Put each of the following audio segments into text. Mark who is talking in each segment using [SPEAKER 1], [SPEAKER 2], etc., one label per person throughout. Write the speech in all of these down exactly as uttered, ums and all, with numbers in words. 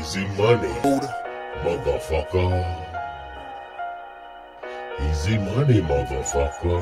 [SPEAKER 1] Easy money, motherfucker. Easy money, motherfucker.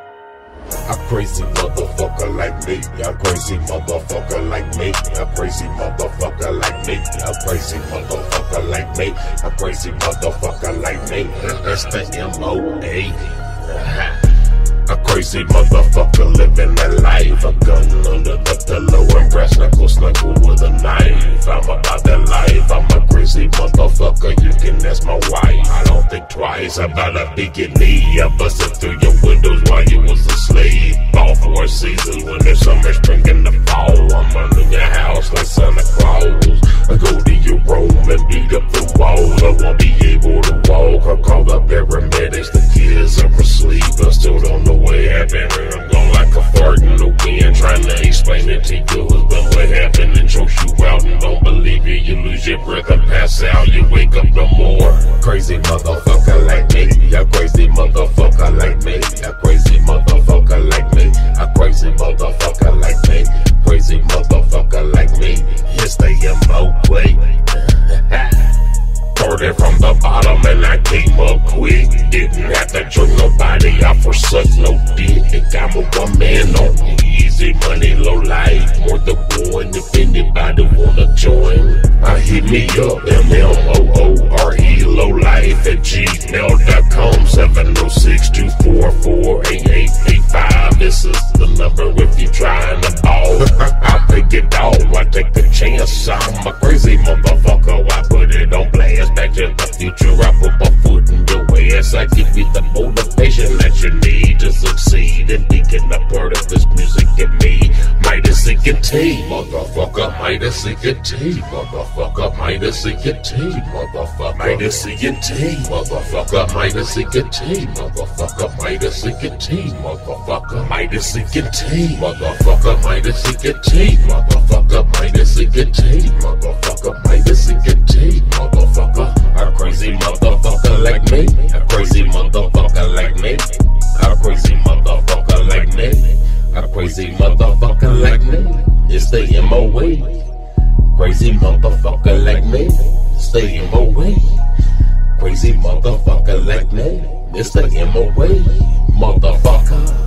[SPEAKER 1] A crazy motherfucker like me, a crazy motherfucker like me, a crazy motherfucker like me, a crazy motherfucker like me, a crazy motherfucker like me. That's the M O A. A crazy motherfucker living that life. A gun under the pillow and brass knuckles snuggle with a knife. I'm about that life. I'm a crazy motherfucker. You can ask my wife. I don't think twice about a big knee. I busted through your windows while you was asleep. All four seasons when there's summer, spring, and the fall. I'm under your house like Santa Claus. I go to your room and beat up the walls. I won't be able to walk. I call the paramedics. The kids are asleep. I still don't know what happened. I'm gone like a fart in the wind, trying to explain it to you. But what happened and chokes you out and don't believe it. You lose your breath and pass out. You wake up no more. Crazy motherfucker like me. A crazy motherfucker like me. A crazy motherfucker like me. A crazy motherfucker like me. Crazy motherfucker like me. It's the M O way. Started from the bottom and I came up quick. Didn't have to join nobody, I forsook no dick. I'm a one man on easy money, low life. More the one if anybody wanna join. I hit me up, M M O O R E, low life at gmail dot com. seven oh six, two four four, eight eight eight five. This is the number if you trying to ball. I pick it all, I take the chance. I'm a crazy motherfucker, I put it on blast. Back to the future, I put my foot in your ass. I give you the motivation that you need to succeed. And being a part of this music in me. Midas and T, motherfucker. Midas and T, motherfucker. Midas and T, motherfucker. Midas and T, motherfucker. Midas and T, motherfucker. Midas and T, motherfucker. Midas and T, motherfucker. Midas and T, motherfucker. Midas and T, motherfucker. Midas and T, motherfucker. A crazy motherfucker like me. A crazy motherfucker like me. A crazy motherfucker like me. A crazy motherfucker like me. It's the M O A. Crazy motherfucker like me. It's the M O A. Crazy motherfucker like me. It's the M O A. Motherfucker.